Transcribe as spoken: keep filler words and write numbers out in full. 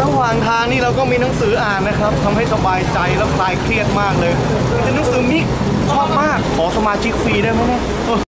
ระหว่างทางนี่เราก็มีหนังสืออ่านนะครับทำให้สบายใจแล้วคลายเครียดมากเลยเป็นหนังสือมิกชอบมากขอสมาชิกฟรีได้ไหมเนี่ย